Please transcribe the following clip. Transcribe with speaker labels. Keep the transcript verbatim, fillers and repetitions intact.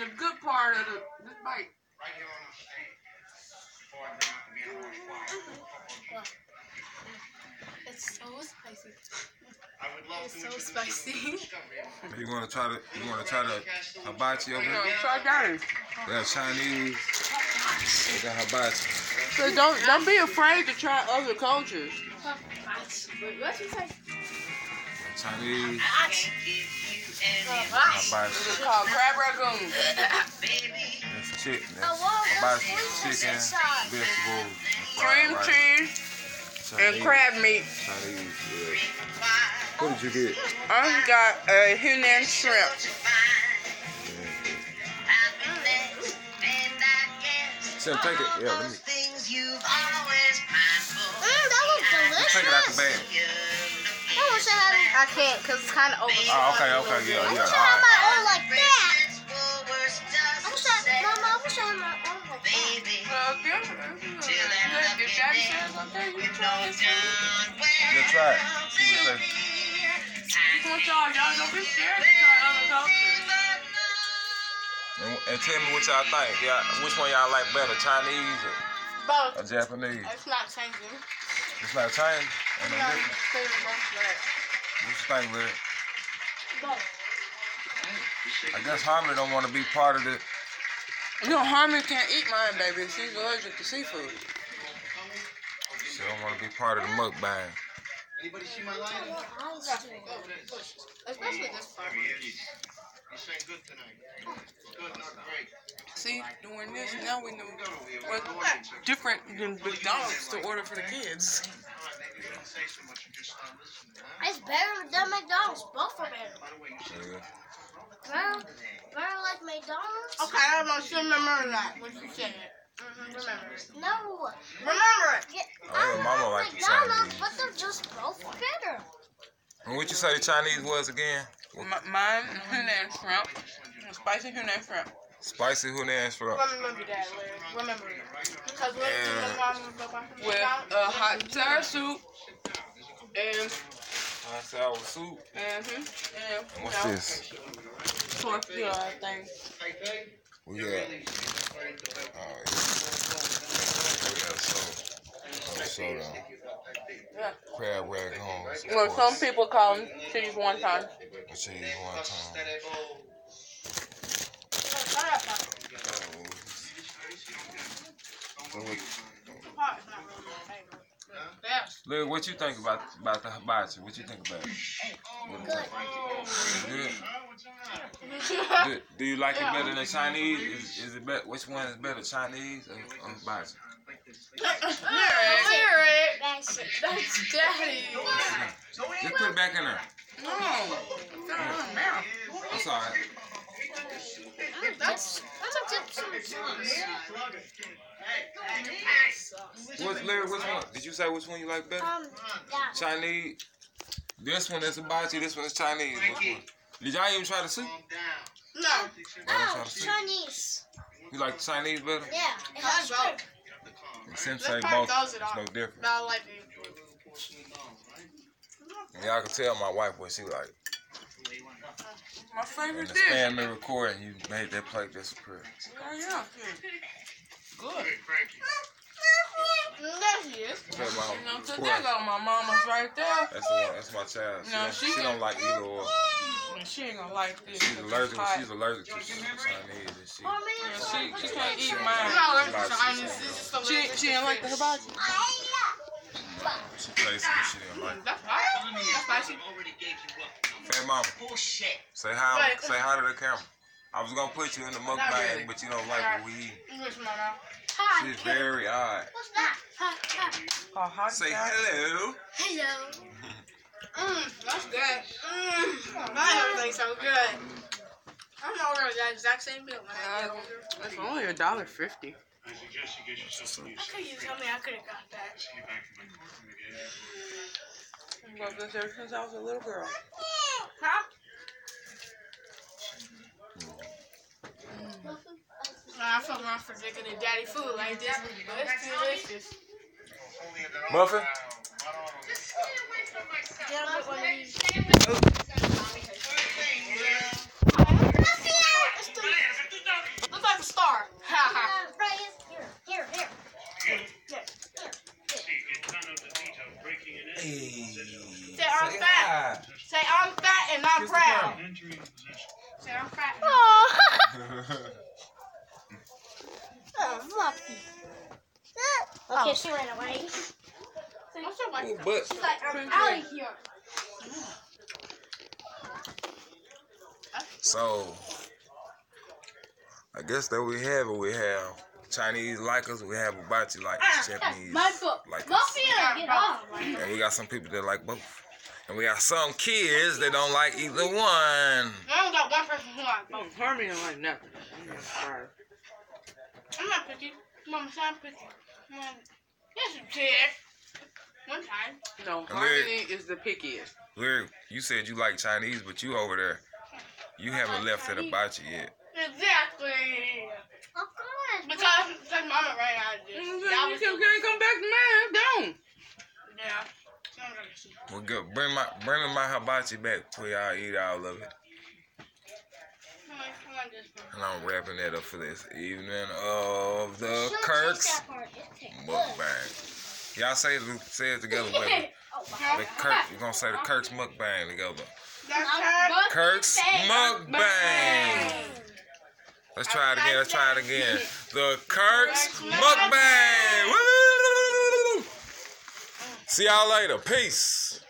Speaker 1: the good part of the this bite.
Speaker 2: It's so spicy. It's so spicy.
Speaker 3: You wanna try to you wanna try the hibachi over here?
Speaker 1: Try that.
Speaker 3: They got Chinese. They got hibachi.
Speaker 1: So don't don't be afraid to try other cultures.
Speaker 2: What you say?
Speaker 3: Chinese.
Speaker 2: Hibachi.
Speaker 3: Hibachi.
Speaker 1: It's called crab ragoon.
Speaker 3: That's chicken. That's hibachi, chicken, vegetables,
Speaker 1: Cream
Speaker 3: rice.
Speaker 1: cheese and crab meat.
Speaker 3: Chinese, yeah. What did you get?
Speaker 1: I got a Hunan shrimp.
Speaker 3: Sam, take it. Yeah, let me.
Speaker 2: Mm, that looks delicious.
Speaker 3: Take it out the bag.
Speaker 2: I wish I had it. I can't because it's kind of over.
Speaker 3: Oh, okay, okay, yeah,
Speaker 2: I
Speaker 3: yeah.
Speaker 2: wish I
Speaker 3: All
Speaker 2: had
Speaker 3: right.
Speaker 2: my own like that. I wish I, Mama, I wish I had my own like that.
Speaker 1: Well, yeah. If Daddy says okay, you try it.
Speaker 3: Let's try it. See what it says.
Speaker 1: I want y'all, y'all don't be scared to try other cultures.
Speaker 3: And, and tell me what y'all think. Yeah, which one y'all like better, Chinese or,
Speaker 2: Both.
Speaker 3: or Japanese?
Speaker 2: It's not changing.
Speaker 3: It's not Chinese. Ain't no
Speaker 2: No,
Speaker 3: different.
Speaker 2: favorite both that.
Speaker 3: What you think, Larry?
Speaker 2: Both.
Speaker 3: I guess Harmony don't want to be part of the.
Speaker 1: You know, Harmony can't eat mine, baby. She's allergic to seafood.
Speaker 3: She don't want to be part of the mukbang.
Speaker 4: Anybody see my lighting?
Speaker 2: Especially this part.
Speaker 4: You sang good tonight. Good, not great.
Speaker 1: See, doing this, now we know what's different than McDonald's to order for the kids.
Speaker 2: It's better than McDonald's. Both are better.
Speaker 3: Yeah.
Speaker 2: Better, better like McDonald's? Okay, I don't should remember that. What you said. Mm-hmm, remember it. No. Remember it. Yeah,
Speaker 3: Oh,
Speaker 2: I
Speaker 3: yeah, Mama
Speaker 2: love
Speaker 3: like the
Speaker 2: McDonald's,
Speaker 3: Chinese.
Speaker 2: but they're just both better.
Speaker 3: And what you say the Chinese was again?
Speaker 1: M- mine, Hunan shrimp. Spicy Hunan shrimp.
Speaker 3: Spicy Hunan shrimp.
Speaker 2: Remember that, Larry. Remember it. Because when
Speaker 3: Yeah.
Speaker 2: the mom would go back to
Speaker 1: With
Speaker 2: McDonald's,
Speaker 1: uh, hot and sour soup. And,
Speaker 3: Hot sour soup.
Speaker 1: mm-hmm. And,
Speaker 3: And what's
Speaker 1: you know,
Speaker 3: this?
Speaker 1: tortilla thing.
Speaker 3: We got. Oh, yeah. We got soda. Oh, soda.
Speaker 1: Yeah.
Speaker 3: Crab ragoons. of
Speaker 1: Well, some
Speaker 3: course.
Speaker 1: people call them cheese one time.
Speaker 3: With cheese one time. So what, Look, what you think about about the hibachi? What you think about it? What do you think? Good. Good. Do you like it better than Chinese? Is, is it better? Which one is better, Chinese or, or hibachi?
Speaker 2: Lyric. That's daddy.
Speaker 3: Just put it back in there.
Speaker 1: No. Now.
Speaker 3: That's all right.
Speaker 2: That's that's a tip some sauce.
Speaker 3: What's Larry? Which one? Did you say which one you like better?
Speaker 2: Um, yeah.
Speaker 3: Chinese. This one is hibachi. This one is Chinese. Which one? Did y'all even try the soup?
Speaker 2: No.
Speaker 3: Y'all didn't try
Speaker 2: Oh,
Speaker 3: the soup?
Speaker 2: Chinese.
Speaker 3: You like the Chinese better?
Speaker 2: Yeah. It has both.
Speaker 3: Sim
Speaker 2: This
Speaker 3: say
Speaker 2: part
Speaker 3: both.
Speaker 2: does it
Speaker 3: It's
Speaker 2: all.
Speaker 3: no different.
Speaker 2: But I like it.
Speaker 3: And y'all can tell my wife what she like.
Speaker 1: My
Speaker 3: In
Speaker 1: favorite
Speaker 3: the
Speaker 1: dish.
Speaker 3: span me recording, you made that plate disappear.
Speaker 1: Oh, yeah. Good.
Speaker 2: There he is.
Speaker 3: That's my,
Speaker 1: You know, so
Speaker 3: of
Speaker 1: there
Speaker 3: course,
Speaker 1: go my mama's right there.
Speaker 3: that's the one. That's my child. She,
Speaker 1: No,
Speaker 3: don't,
Speaker 1: she
Speaker 3: she
Speaker 1: can-
Speaker 3: don't like either or.
Speaker 1: And she ain't gonna like this.
Speaker 3: She's
Speaker 1: 'cause
Speaker 3: allergic.
Speaker 1: it's hot.
Speaker 3: She's allergic to Chinese, and she.
Speaker 2: Oh, man.
Speaker 1: Yeah, she, she can't eat
Speaker 2: I'm
Speaker 1: mine.
Speaker 2: not
Speaker 3: She
Speaker 2: allergic to
Speaker 3: likes
Speaker 2: Chinese.
Speaker 3: it,
Speaker 2: This is
Speaker 3: so,
Speaker 2: for
Speaker 1: She, she didn't like the hibachi.
Speaker 3: She tastes it, but she didn't like it.
Speaker 2: That's hot. That's spicy.
Speaker 3: Hey, mama. Say hi.
Speaker 2: Wait.
Speaker 3: Say hi to the camera. I was gonna put you in the
Speaker 1: really.
Speaker 3: mukbang, but you don't like what we eat.
Speaker 2: English, Mama. Hi.
Speaker 3: She's very odd.
Speaker 2: What's that? Hi. Hi.
Speaker 1: Oh, hot
Speaker 3: Say
Speaker 1: sauce.
Speaker 3: hello.
Speaker 2: Hello. Mmm, that's good. Mmm, that everything's so good. I'm ordering that exact same bill, man.
Speaker 1: Uh, it's only a dollar fifty.
Speaker 4: I suggest you get yourself some use.
Speaker 2: How could you tell me I could have got that?
Speaker 4: Get back to my courtroom again.
Speaker 1: I've got this ever since I was a little girl.
Speaker 2: Huh? I feel wrong for drinking the daddy food like this, but it's delicious.
Speaker 3: Muffin?
Speaker 2: Get a bit one of these. I'm fat.
Speaker 5: Oh. Oh, Fluffy. Okay, she ran away.
Speaker 3: Ooh, but
Speaker 2: She's like, I'm out of here.
Speaker 3: so I guess that we have it. We have Chinese like us. We have Habachi like us. Japanese
Speaker 2: My foot.
Speaker 3: like us.
Speaker 2: Muffin, get off.
Speaker 3: And we got some people that like both. And we got some kids that don't like either one.
Speaker 2: I only got one person who likes
Speaker 1: Oh,
Speaker 2: both.
Speaker 1: Hermie don't like nothing. I'm sorry.
Speaker 2: I'm not picky. Mama said I'm picky. Mom, yes, you did. One time.
Speaker 1: No,
Speaker 3: And
Speaker 1: Harmony is the pickiest.
Speaker 3: Lyric, you said you like Chinese, but you over there. You haven't left at Habachi yet.
Speaker 2: Exactly.
Speaker 5: Of course.
Speaker 2: Because, because Mama ran out of this.
Speaker 1: You
Speaker 2: That was
Speaker 1: can't come back to mine. Don't.
Speaker 2: yeah.
Speaker 3: Well, good. Bring my bring me my Habachi back before y'all eat all of it. And I'm wrapping that up for this evening of the Kirk's Mukbang. Y'all say it, say it together with me. The Kirk, we're gonna say the Kirk's Mukbang together. Kirk's Mukbang. Let's try it again. Let's try it again. The Kirk's Mukbang. Woo! See y'all later. Peace.